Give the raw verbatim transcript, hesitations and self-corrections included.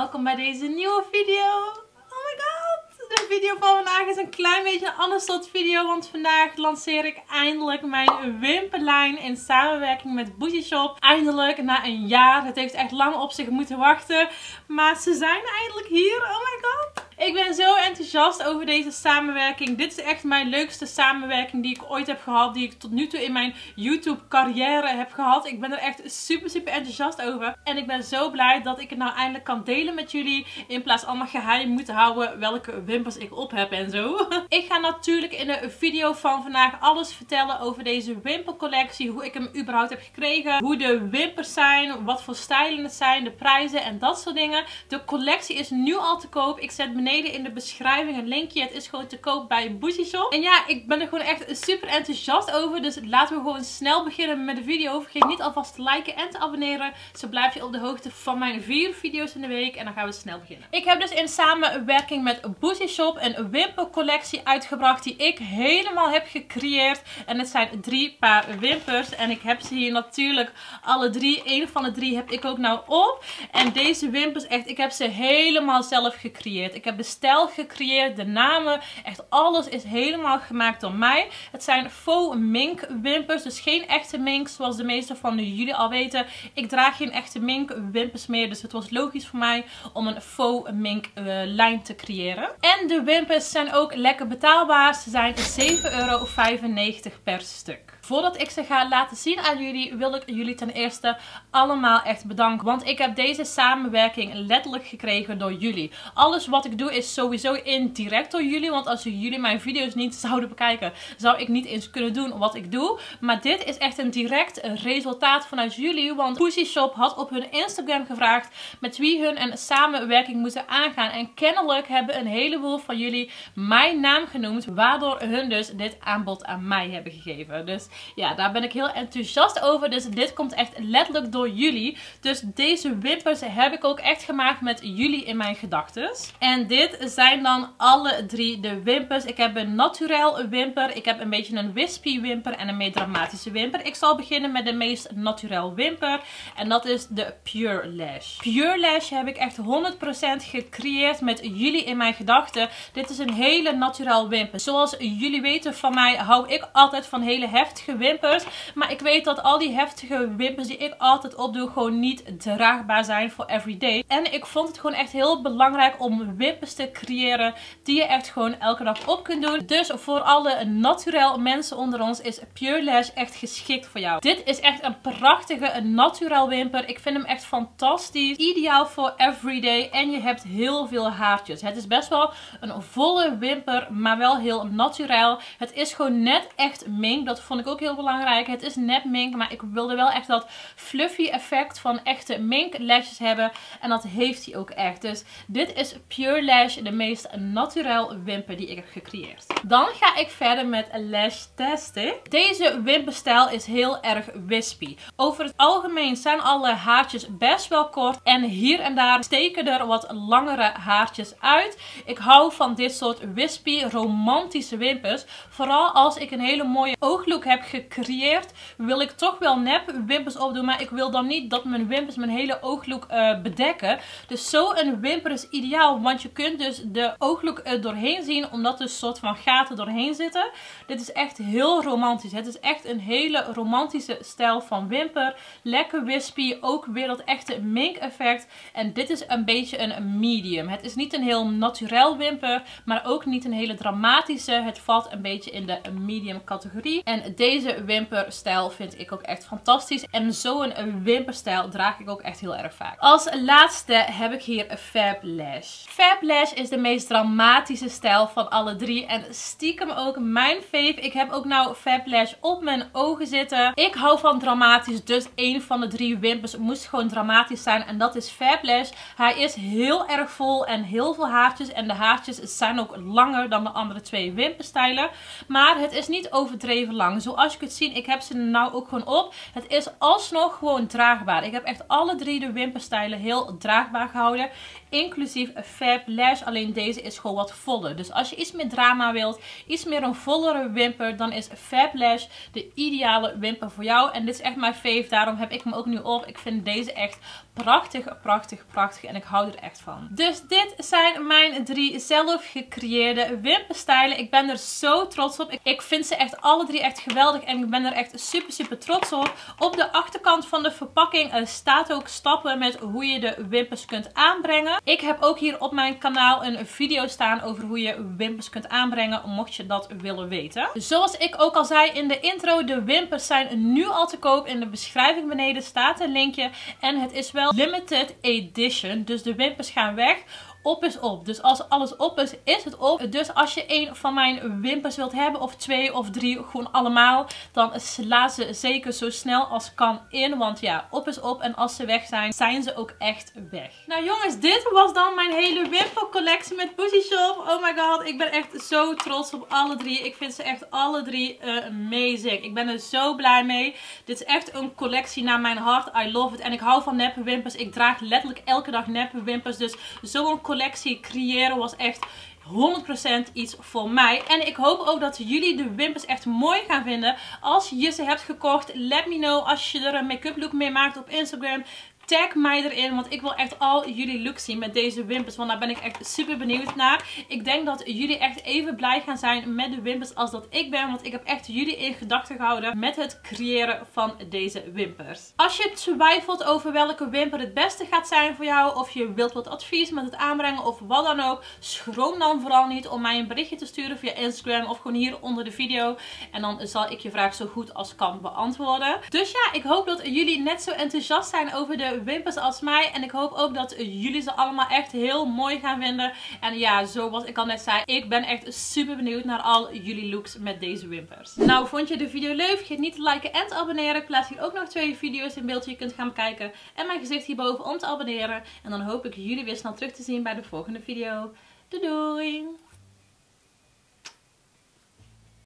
welkom bij deze nieuwe video. Oh my god, de video van vandaag is een klein beetje een ander soort video, want vandaag lanceer ik eindelijk mijn wimperlijn in samenwerking met Boozy Shop. Eindelijk, na een jaar. Het heeft echt lang op zich moeten wachten, maar ze zijn eindelijk hier. Oh my god. Ik ben zo enthousiast over deze samenwerking. Dit is echt mijn leukste samenwerking die ik ooit heb gehad. Die ik tot nu toe in mijn YouTube carrière heb gehad. Ik ben er echt super super enthousiast over. En ik ben zo blij dat ik het nou eindelijk kan delen met jullie. In plaats van allemaal geheim moeten houden welke wimpers ik op heb en zo. Ik ga natuurlijk in de video van vandaag alles vertellen over deze wimpercollectie. Hoe ik hem überhaupt heb gekregen. Hoe de wimpers zijn. Wat voor stijlen het zijn. De prijzen en dat soort dingen. De collectie is nu al te koop. Ik zet beneden in de beschrijving een linkje. Het is gewoon te koop bij Boozy Shop. En ja, ik ben er gewoon echt super enthousiast over. Dus laten we gewoon snel beginnen met de video. Vergeet niet alvast te liken en te abonneren. Zo blijf je op de hoogte van mijn vier video's in de week. En dan gaan we snel beginnen. Ik heb dus in samenwerking met Boozy Shop een wimpercollectie uitgebracht die ik helemaal heb gecreëerd. En het zijn drie paar wimpers. En ik heb ze hier natuurlijk alle drie. Eén van de drie heb ik ook nou op. En deze wimpers echt, ik heb ze helemaal zelf gecreëerd. Ik heb de stijl gecreëerd, de namen, echt alles is helemaal gemaakt door mij. Het zijn faux mink wimpers, dus geen echte mink zoals de meeste van jullie al weten. Ik draag geen echte mink wimpers meer, dus het was logisch voor mij om een faux mink uh, lijn te creëren. En de wimpers zijn ook lekker betaalbaar. Ze zijn zeven euro vijfennegentig per stuk. Voordat ik ze ga laten zien aan jullie, wil ik jullie ten eerste allemaal echt bedanken. Want ik heb deze samenwerking letterlijk gekregen door jullie. Alles wat ik doe is sowieso indirect door jullie. Want als jullie mijn video's niet zouden bekijken, zou ik niet eens kunnen doen wat ik doe. Maar dit is echt een direct resultaat vanuit jullie. Want Boozy Shop had op hun Instagram gevraagd met wie hun een samenwerking moeten aangaan. En kennelijk hebben een heleboel van jullie mijn naam genoemd. Waardoor hun dus dit aanbod aan mij hebben gegeven. Dus ja, daar ben ik heel enthousiast over. Dus dit komt echt letterlijk door jullie. Dus deze wimpers heb ik ook echt gemaakt met jullie in mijn gedachten. En dit zijn dan alle drie de wimpers. Ik heb een naturel wimper. Ik heb een beetje een wispy wimper en een meer dramatische wimper. Ik zal beginnen met de meest naturel wimper. En dat is de Pure Lash. Pure Lash heb ik echt honderd procent gecreëerd met jullie in mijn gedachten. Dit is een hele naturel wimper. Zoals jullie weten van mij hou ik altijd van hele heftige wimpers. Maar ik weet dat al die heftige wimpers die ik altijd opdoe gewoon niet draagbaar zijn voor everyday. En ik vond het gewoon echt heel belangrijk om wimpers te creëren die je echt gewoon elke dag op kunt doen. Dus voor alle naturel mensen onder ons is Pure Lash echt geschikt voor jou. Dit is echt een prachtige naturel wimper. Ik vind hem echt fantastisch. Ideaal voor everyday. En je hebt heel veel haartjes. Het is best wel een volle wimper, maar wel heel naturel. Het is gewoon net echt mink. Dat vond ik ook heel belangrijk. Het is net mink, maar ik wilde wel echt dat fluffy effect van echte mink lashes hebben. En dat heeft hij ook echt. Dus dit is Pure Lash, de meest naturel wimper die ik heb gecreëerd. Dan ga ik verder met Lash Tastic. Deze wimperstijl is heel erg wispy. Over het algemeen zijn alle haartjes best wel kort. En hier en daar steken er wat langere haartjes uit. Ik hou van dit soort wispy, romantische wimpers. Vooral als ik een hele mooie ooglook heb gecreëerd, wil ik toch wel nep wimpers opdoen. Maar ik wil dan niet dat mijn wimpers mijn hele ooglook uh, bedekken. Dus zo'n wimper is ideaal. Want je kunt dus de ooglook er doorheen zien. Omdat er een soort van gaten doorheen zitten. Dit is echt heel romantisch. Het is echt een hele romantische stijl van wimper. Lekker wispy. Ook weer dat echte mink effect. En dit is een beetje een medium. Het is niet een heel naturel wimper. Maar ook niet een hele dramatische. Het valt een beetje in de medium categorie. En deze wimperstijl vind ik ook echt fantastisch. En zo'n wimperstijl draag ik ook echt heel erg vaak. Als laatste heb ik hier een Fab Lash. Fab Lash is de meest dramatische stijl van alle drie. En stiekem ook mijn fave. Ik heb ook nou Fab Lash op mijn ogen zitten. Ik hou van dramatisch. Dus één van de drie wimpers moest gewoon dramatisch zijn. En dat is Fab Lash. Hij is heel erg vol en heel veel haartjes. En de haartjes zijn ook langer dan de andere twee wimperstijlen. Maar het is niet overdreven lang. Zoals je kunt zien, ik heb ze nou ook gewoon op. Het is alsnog gewoon draagbaar. Ik heb echt alle drie de wimperstijlen heel draagbaar gehouden. Inclusief Fab lash, alleen deze is gewoon wat voller. Dus als je iets meer drama wilt, iets meer een vollere wimper, dan is Fablash de ideale wimper voor jou. En dit is echt mijn fave, daarom heb ik hem ook nu op. Ik vind deze echt prachtig, prachtig, prachtig en ik hou er echt van. Dus dit zijn mijn drie zelf gecreëerde wimperstijlen. Ik ben er zo trots op. Ik vind ze echt alle drie echt geweldig en ik ben er echt super, super trots op. Op de achterkant van de verpakking uh, staat ook stappen met hoe je de wimpers kunt aanbrengen. Ik heb ook hier op mijn kanaal een video staan over hoe je wimpers kunt aanbrengen, mocht je dat willen weten. Zoals ik ook al zei in de intro, de wimpers zijn nu al te koop. In de beschrijving beneden staat een linkje en het is wel limited edition, dus de wimpers gaan weg. Op is op. Dus als alles op is, is het op. Dus als je een van mijn wimpers wilt hebben, of twee of drie, gewoon allemaal, dan sla ze zeker zo snel als kan in. Want ja, op is op. En als ze weg zijn, zijn ze ook echt weg. Nou jongens, dit was dan mijn hele wimpercollectie met Boozy Shop. Oh my god, ik ben echt zo trots op alle drie. Ik vind ze echt alle drie amazing. Ik ben er zo blij mee. Dit is echt een collectie naar mijn hart. I love it. En ik hou van neppe wimpers. Ik draag letterlijk elke dag neppe wimpers. Dus zo'n collectie collectie creëren was echt honderd procent iets voor mij. En ik hoop ook dat jullie de wimpers echt mooi gaan vinden. Als je ze hebt gekocht, let me know als je er een make-up look mee maakt op Instagram. Tag mij erin, want ik wil echt al jullie looks zien met deze wimpers. Want daar ben ik echt super benieuwd naar. Ik denk dat jullie echt even blij gaan zijn met de wimpers als dat ik ben. Want ik heb echt jullie in gedachten gehouden met het creëren van deze wimpers. Als je twijfelt over welke wimper het beste gaat zijn voor jou, of je wilt wat advies met het aanbrengen of wat dan ook, schroom dan vooral niet om mij een berichtje te sturen via Instagram of gewoon hier onder de video. En dan zal ik je vraag zo goed als kan beantwoorden. Dus ja, ik hoop dat jullie net zo enthousiast zijn over de wimpers als mij. En ik hoop ook dat jullie ze allemaal echt heel mooi gaan vinden. En ja, zoals ik al net zei, ik ben echt super benieuwd naar al jullie looks met deze wimpers. Nou, vond je de video leuk? Vergeet niet te liken en te abonneren. Ik plaats hier ook nog twee video's in beeld die je kunt gaan bekijken. En mijn gezicht hierboven om te abonneren. En dan hoop ik jullie weer snel terug te zien bij de volgende video. Doei doei!